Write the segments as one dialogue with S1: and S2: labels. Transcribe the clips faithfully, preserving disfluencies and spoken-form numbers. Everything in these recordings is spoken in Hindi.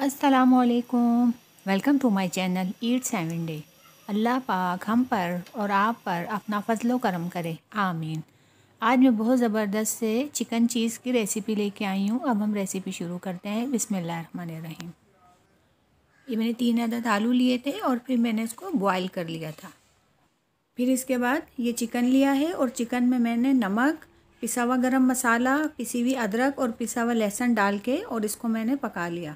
S1: अस्सलामुअलैकुम, welcome to my channel eat seven day. अल्लाह पाक हम पर और आप पर अपना फजलो करम करे, आमीन। आज मैं बहुत ज़बरदस्त से चिकन चीज़ की रेसिपी लेके आई हूँ। अब हम रेसिपी शुरू करते हैं। बिस्मिल्लाहिर्रहमानिर्रहीम। ये मैंने तीन अदद आलू लिए थे और फिर मैंने इसको बॉयल कर लिया था। फिर इसके बाद ये चिकन लिया है और चिकन में मैंने नमक, पिसा हुआ गरम मसाला, पिसी हुई अदरक और पिसा हुआ लहसुन डाल के और इसको मैंने पका लिया।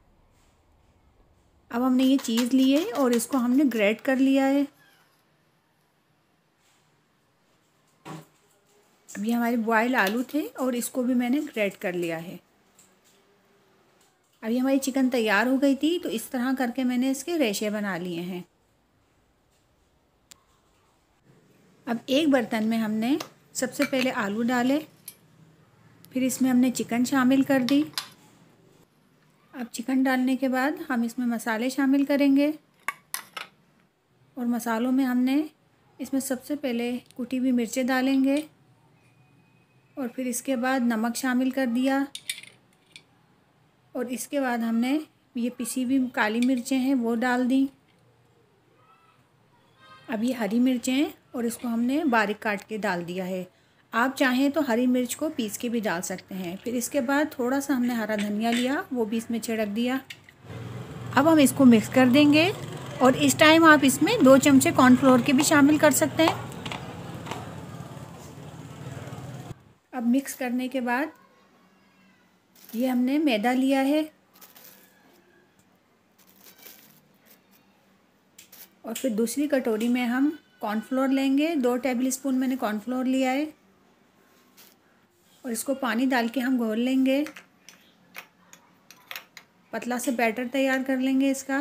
S1: अब हमने ये चीज़ ली है और इसको हमने ग्रेट कर लिया है। अभी हमारे बॉयल आलू थे और इसको भी मैंने ग्रेट कर लिया है। अभी हमारी चिकन तैयार हो गई थी, तो इस तरह करके मैंने इसके रेशे बना लिए हैं। अब एक बर्तन में हमने सबसे पहले आलू डाले, फिर इसमें हमने चिकन शामिल कर दी। अब चिकन डालने के बाद हम इसमें मसाले शामिल करेंगे और मसालों में हमने इसमें सबसे पहले कुटी हुई मिर्चें डालेंगे और फिर इसके बाद नमक शामिल कर दिया और इसके बाद हमने ये पिसी हुई काली मिर्चें हैं वो डाल दी। अब ये हरी मिर्चें हैं और इसको हमने बारीक काट के डाल दिया है। आप चाहें तो हरी मिर्च को पीस के भी डाल सकते हैं। फिर इसके बाद थोड़ा सा हमने हरा धनिया लिया, वो भी इसमें छिड़क दिया। अब हम इसको मिक्स कर देंगे और इस टाइम आप इसमें दो चमचे कॉर्नफ्लोर के भी शामिल कर सकते हैं। अब मिक्स करने के बाद ये हमने मैदा लिया है और फिर दूसरी कटोरी में हम कॉर्नफ्लोर लेंगे। दो टेबल स्पून मैंने कॉर्नफ्लोर लिया है और इसको पानी डाल के हम घोल लेंगे। पतला से बैटर तैयार कर लेंगे इसका।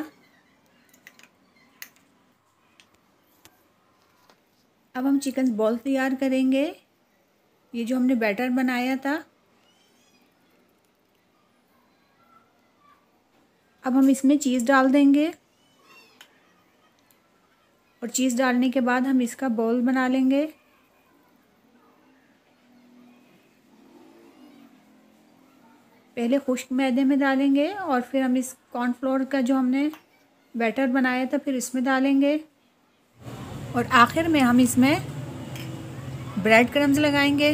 S1: अब हम चिकन बॉल तैयार करेंगे। ये जो हमने बैटर बनाया था, अब हम इसमें चीज़ डाल देंगे और चीज़ डालने के बाद हम इसका बॉल बना लेंगे। पहले खुश्क मैदे में डालेंगे और फिर हम इस कॉर्नफ्लोर का जो हमने बैटर बनाया था फिर इसमें डालेंगे और आखिर में हम इसमें ब्रेड क्रम्स लगाएंगे।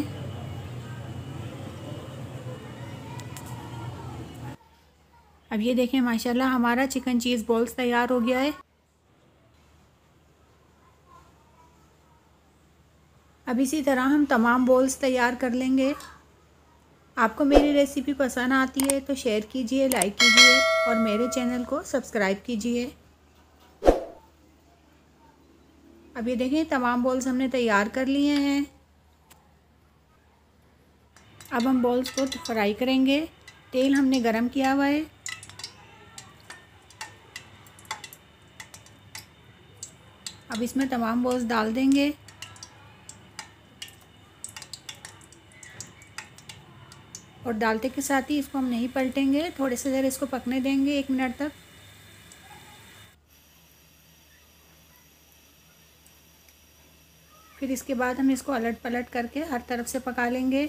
S1: अब ये देखें, माशाल्लाह हमारा चिकन चीज़ बॉल्स तैयार हो गया है। अब इसी तरह हम तमाम बॉल्स तैयार कर लेंगे। आपको मेरी रेसिपी पसंद आती है तो शेयर कीजिए, लाइक कीजिए और मेरे चैनल को सब्सक्राइब कीजिए। अब ये देखें, तमाम बॉल्स हमने तैयार कर लिए हैं। अब हम बॉल्स को फ्राई करेंगे। तेल हमने गरम किया हुआ है। अब इसमें तमाम बॉल्स डाल देंगे और डालते के साथ ही इसको हम नहीं पलटेंगे, थोड़े से देर इसको पकने देंगे, एक मिनट तक। फिर इसके बाद हम इसको अलट पलट करके हर तरफ से पका लेंगे।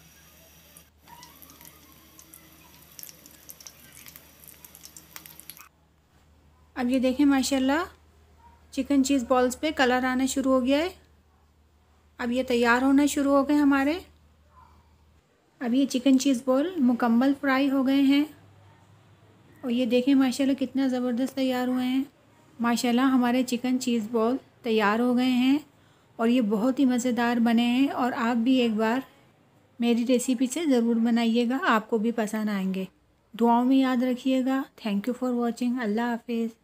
S1: अब ये देखें, माशाल्लाह चिकन चीज़ बॉल्स पे कलर आना शुरू हो गया है। अब ये तैयार होना शुरू हो गए हमारे। अब ये चिकन चीज़ बॉल मुकम्मल फ्राई हो गए हैं और ये देखें माशाल्लाह कितना ज़बरदस्त तैयार हुए हैं। माशाल्लाह हमारे चिकन चीज़ बॉल तैयार हो गए हैं और ये बहुत ही मज़ेदार बने हैं और आप भी एक बार मेरी रेसिपी से ज़रूर बनाइएगा, आपको भी पसंद आएंगे। दुआओं में याद रखिएगा। Thank you for watching. अल्लाह हाफिज़।